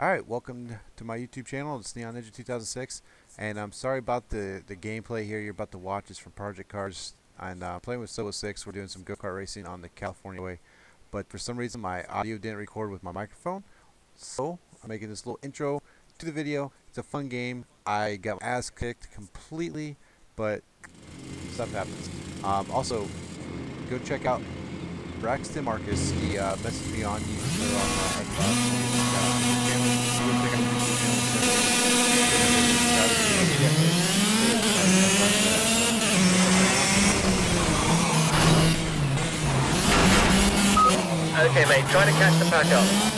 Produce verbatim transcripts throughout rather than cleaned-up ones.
Alright, welcome to my YouTube channel. It's Neon Ninja two thousand six, and I'm sorry about the, the gameplay here you're about to watch. Is from Project Cars, and uh, playing with SOBOW six. We're doing some go-kart racing on the California way, but for some reason my audio didn't record with my microphone, so I'm making this little intro to the video. It's a fun game. I got my ass kicked completely, but stuff happens. Um, also, go check out Braxton Marcus. He uh, messaged me on YouTube on uh, Xbox. Okay, mate, try to catch the pack up.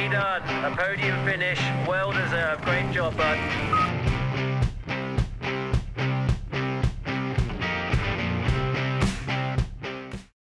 Nicely done. A podium finish. Well deserved. Great job, bud.